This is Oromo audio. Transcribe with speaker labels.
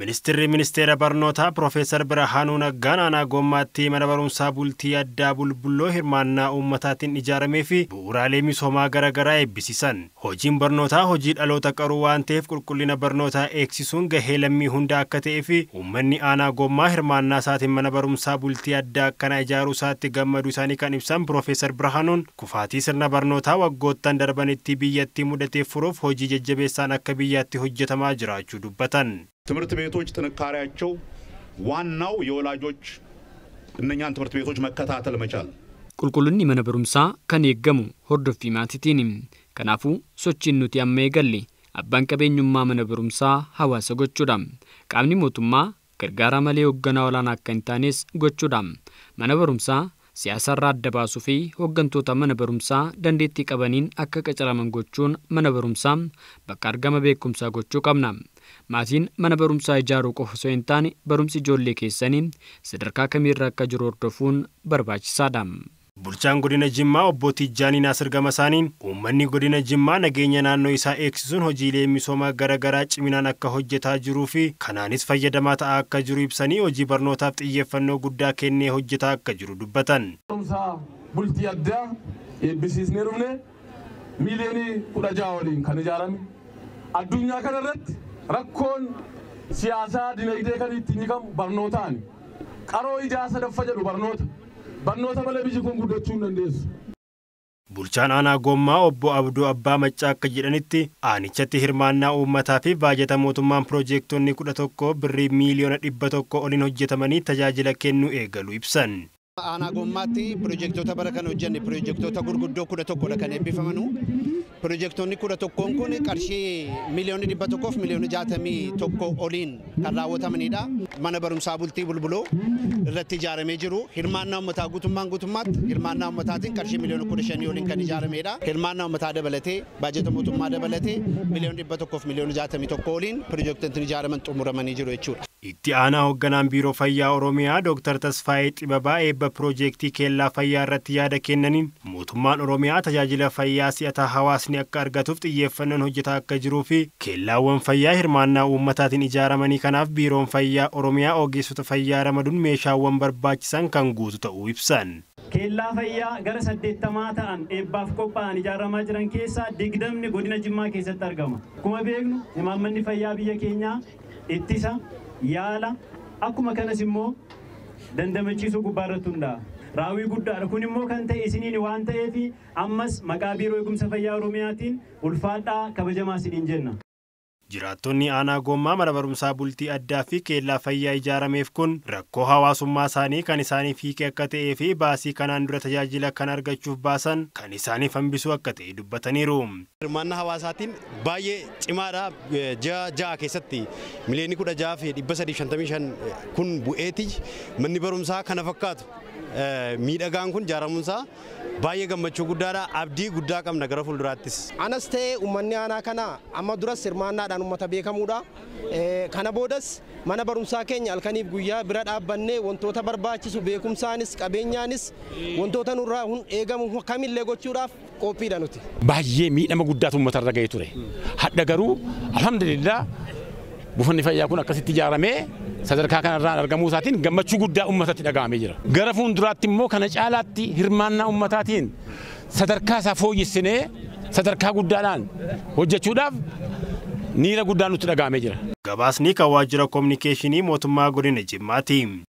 Speaker 1: Ministeera Barnootaa Profeesar Birhaanuu Naggaan aanaa Gommaatti mana barumsaa bultii addaa Bulbulloo hirmaannaa uummataatiin ijaaramee fi bu'uuraalee misoomaa garaagaraa eebbisiisan. Hojiin barnootaa hojii dhaloota qaruu waan ta'eef qulqullina barnootaa eegsisuun gahee lammii hunda akka ta'ee fi uummanni aanaa Gommaa hirmaannaa isaatiin mana barumsaa bultii addaa akkana ijaaruu isaatti gammaduu isaanii kan ibsan Profeesar Birhaanuun kufaatii sirna barnootaa waggoottan darbanitti biyyattii mudateef furuuf hojii jajjabeessaan akka biyyaatti hojjetamaa jiraachuu dubbatan.
Speaker 2: ትምህርት ቤቶች ጥንካሬያቸው ዋናው የወላጆች እነኛን ትምህርት ቤቶች መከታተል መቻል
Speaker 3: ቁልቁልኒ መነ በሩምሳ ከን የገሙ ሆርዶፊ ማቲቲኒ ከናፉ ሶቺን ኑቲ ያመይገሊ አባን ቀበኙማ መነ በሩምሳ ሐዋሰ ጎቹዳም ቃምኒ ሞቱማ ገርጋራ መሌ ወገና ወላና ከንታኔስ ጎቹዳም መነ በሩምሳ ሲያሰራ አደባሱ ፊ ወገንቶታ መነ በሩምሳ ደንዴቲ ቀበኒን አከ ቀጨራመን ጎቹን መነ በሩምሳ በቃርገመ ቤኩምሳ ጎቹ ቀምና maatiin mana barumsaa ijaaruu qofa osoo hin taane barumsi ijoollee keessanii sadarkaa kamiirra akka jiru hordofuun barbaachisaadha. Bulchaan godina Jimmaa obbo Tijjaanii Naasir Gamasaaniin uummanni godina Jimmaa nageenya naannoo isaa eegsisuun hojiilee misoomaa garaagaraa ciminaan akka hojjetaa jiruu fi kanaanis fayyadamaa ta'aa akka jiru ibsanii hojii barnootaaf xiyyeeffannoo guddaa kennee hojjetaa akka jiru dubbatan.
Speaker 4: Bultii addaa eebbisiisnee dhufne miiliyoonii 16 waliin kan ijaarame addunyaa kanarratti rakkoon siyaasaa dinagdee kan ittiin hiikamu barnootaan qaroo ijaasa daffa jedhu barnoota malee biyyi kun guddachuu hin dandeessu.
Speaker 1: Bulchaan aanaa Gommaa obbo Abduu Abbaa Maccaa akka jedhanitti aanichatti hirmaannaa uummataa fi baajata mootummaan piroojektonni 11 birrii miiliyoona 100 oliin hojjetamanii tajaajila kennuu eegalu ibsan.
Speaker 5: aanaa Gommaatti piroojektota bara kana hojjenne piroojektota gurguddoo 11 kan eebbifamanu piroojektonni 11 kun qarshii miiliyoona 100 fi miiliyoona 61 oliin kan raawwatamanidha. Mana barumsaa bultii Bulbuloo irratti ijaaramee jiru hirmaannaa uummataa guutummaatti hirmaannaa uummataatiin qarshii miiliyoona 15 oliin kan ijaaramedha. Hirmaannaa uummataa dabalatee baajata mootummaa dabalatee miiliyoona 100 fi miiliyoona 61 oliin piroojektonni ijaaraman xumuramanii jiru jechuudha.
Speaker 1: Itti aanaa hoogganaan biiroo fayyaa Oromiyaa Dr. Tasfaayee Xibabaa eebba piroojeektii keellaa fayyaa irratti yaada kennaniin mootummaan Oromiyaa tajaajila fayyaa si'ataa hawaasni akka argatuuf xiyyeeffannoon hojjetaa akka jiruu fi keellaawwan fayyaa hirmaannaa uummataatiin ijaaramanii kanaaf biiroon fayyaa Oromiyaa ogeessota fayyaa ramaduun meeshaawwan barbaachisan kan guutu ta'uu ibsan.
Speaker 6: Keellaa fayyaa gara 80 ta'an eebbaaf qophaa'an ijaaramaa jiran keessaa 20 godina Jimmaa keessatti argama. Akkuma beeknu imaammanni fayyaa biyya keenyaa ittisa yaala akkuma kanas immoo dandamachiisuu gubbaarratti hundaa'a. Raawwii guddaadha kun immoo kan ta'e isiniin waan ta'eef ammas maqaa biiroo eegumsa fayyaa Oromiyaatiin ulfaadhaa kabajamaa isiniin jenna.
Speaker 1: Jiraattonni aanaa Gommaa mana barumsaa bultii addaa fi keellaa fayyaa ijaarameef kun rakkoo hawaasummaa isaanii kan isaaniif hiike akka ta'ee fi baasii kanaan dura tajaajila kan argachuuf baasan kan isaaniif hambisuu akka ta'e dubbataniiru.
Speaker 5: Hirmaannaa hawaasaatiin baay'ee cimaadha. Ja'a keessatti miliyoonii 16 fi 355 kun bu'eeti manni barumsaa kana fakkaatu miidhagaan kun ijaaramuunsaa baay'ee gammachuu guddaadha. Abdii guddaa qabna gara fuulduraattis.
Speaker 7: Anas ta'ee uummanni aanaa kana amma duras hirmaannaadhaan uummata beekamuudha. Kana boodas mana barumsaa keenya halkaniif guyyaa bira dhaabbannee wantoota barbaachisu beekumsaanis qabeenyaanis wantoota nurraa eegamu kamillee gochuudhaaf qophiidha nuti.
Speaker 8: Baay'ee miidhama guddaatu uummatarra ga'ee ture. Hadda garuu alhamdulillah buufanni fayyaa kun akkasitti ijaaramee sadarkaa kanarraan argamuu isaatiin gammachuu guddaa uummatatti dhaga'amee jira. Gara fuulduraatti immoo kana caalaatti hirmaannaa uummataatiin sadarkaa isaa fooyyessinee sadarkaa guddaadhaan hojjechuudhaaf niira guddaan nutti dhaga'amee jira.
Speaker 1: Gabaasni kan waajjira kominikeeshinii mootummaa godina Jimmaati.